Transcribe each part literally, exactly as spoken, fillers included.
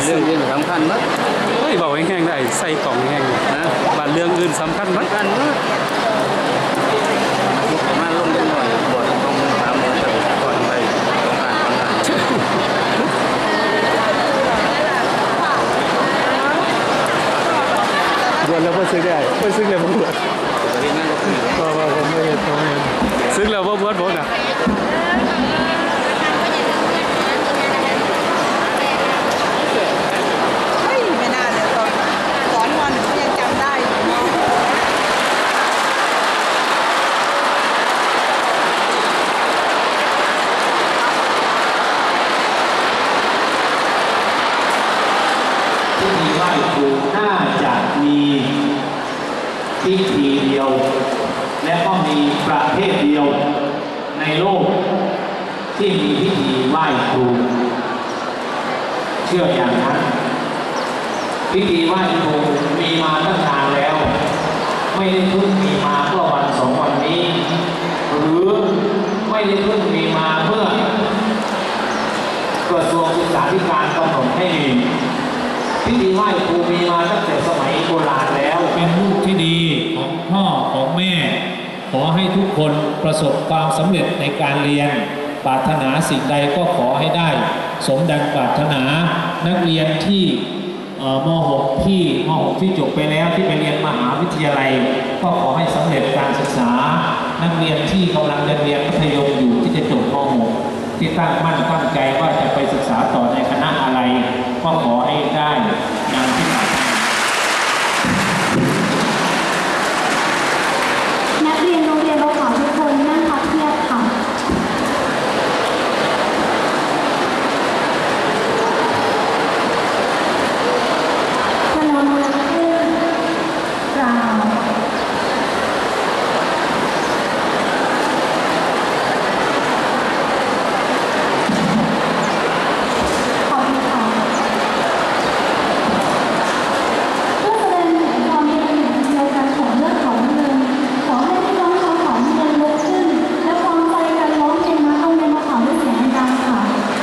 เรื่องอื่นสำคัญมั้ยเฮ้ยบอกแห้งๆได้ใส่กล่องแห้งนะบ้านเรื่องอื่นสำคัญมั้ยกันมั้ยมาลงได้หน่อยบทต้องทำมันจะก่อนไปต้องการต้องการบวชแล้วก็ซื้อได้ไม่ซื้อเลยผมบวชพอพอผมไม่เห็นผมไม่เห็นซื้อแล้วว่าบวชบวชอ่ะไม่น่าเลยตอนสอนวันเขายังจำได้อยู่ที่มีไหว้ครูน่าจะมีพิธีเดียวและก็มีประเทศเดียวในโลกที่มีพิธีไหว้ครูเชื่ออย่างนั้นพิธีไหว้ครูมีมาตั้งนานแล้วไม่ได้เพิ่งมีมาเมื่อวันสองวันนี้หรือไม่ได้เพิ่งมีมาเมื่อกระทรวงศึกษาธิการกำหนดให้มีพิธีไหว้ครูมีมาตั้งแต่สมัยโบราณแล้วเป็นลูกที่ดีของพ่อของแม่ขอให้ทุกคนประสบความสำเร็จในการเรียนปรารถนาสิ่งใดก็ขอให้ได้สมดังปรารถนานักเรียนที่ม หก ที่ม หก ที่จบไปแล้วที่ไปเรียนมหาวิทยาลัยก็ขอให้สำเร็จการศึกษานักเรียนที่กำลังเรียนมัธยมอยู่ที่จะจบม หก ที่ตั้งมั่นตั้งใจว่าจะไปศึกษาต่อในคณะอะไรก็ขอให้ได้งานที่นักเรียนโรงเรียนเราขอทุกคนนั่งพับเพียบค่ะพนมมือขึ้นกล่าวขอบคุณค่ะเพื่อแสดงถึงความเป็นหนึ่งเดียวกันของเลือดของเมืองขอให้พี่น้องชาวเขาเมืองลุกขึ้นและพร้อมใจกันร้องเพลงมาต้องเรียนมาข่าวด้วยเสียงดังค่ะ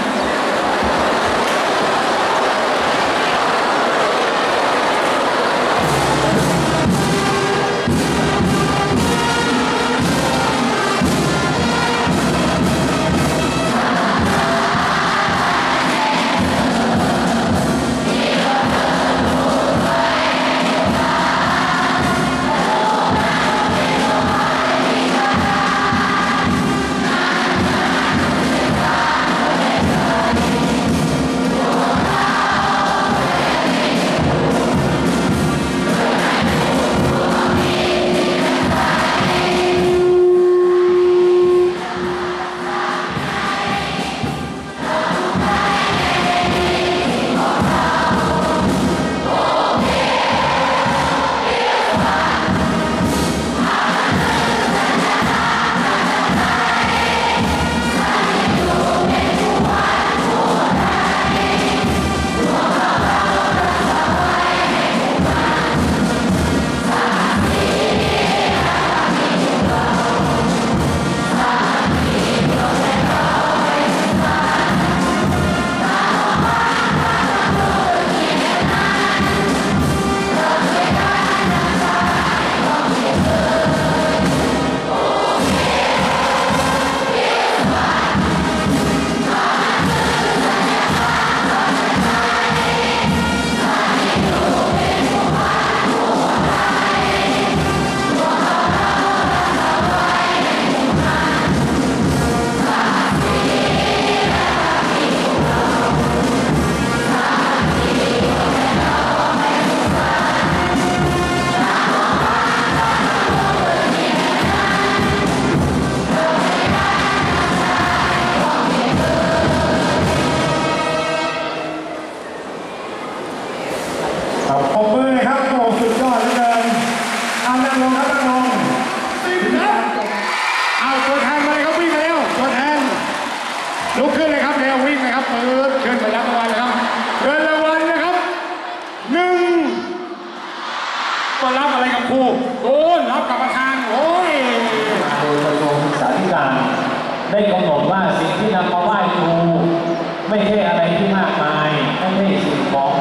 ลุกขึ้นเลยครับเร็ววิ่งเลยครับเปิดขึ้นไปรับรางวัลเลยครับเงินรางวัลนะครับหนึ่งก็รับอะไรกับครูโอ้รับกับประธานโอ้ยโดยกระทรวงศึกษาธิการได้กำหนดว่าสิ่งที่นำมาไหว้ครูไม่ใช่อะไรที่มากมายไม่ใช่สิ่งของ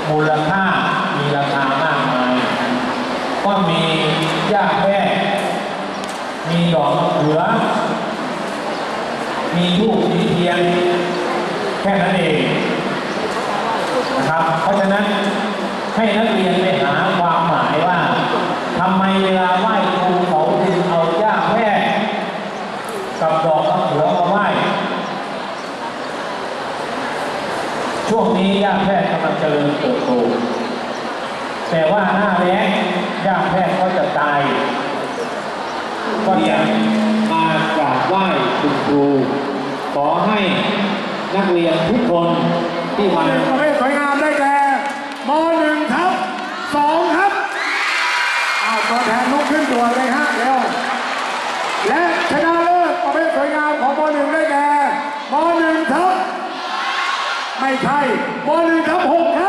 มูลค่ามีราคามากมายก็มีหญ้าแพรกมีดอกมะเขือมีทูบมีเทียนแค่นั้นเองนะครับเพราะฉะนั้นให้นักเรียนไปหาความหมายว่าทำไมเวลาไหว้ครูเขาจึงเอาหญ้าแพรกกับดอกมะเขือมาไหว้ช่วงนี้หญ้าแพรกกำลังเจริญเติบโตแต่ว่าหน้าแล้งหญ้าแพรกก็จะตายก็จะมากราบไหว้คุณครูขอให้นักเรียนทุกคนที่มาประเภทสวยงามได้แก่มหนึ่งทับสองครับเอาตัวแทนลุกขึ้นด่วนเลยฮะเร็วและชนะเลิศประเภทสวยงามของมหนึ่งได้แก่มหนึ่งทับไม่ใช่มหนึ่งทับหกครับ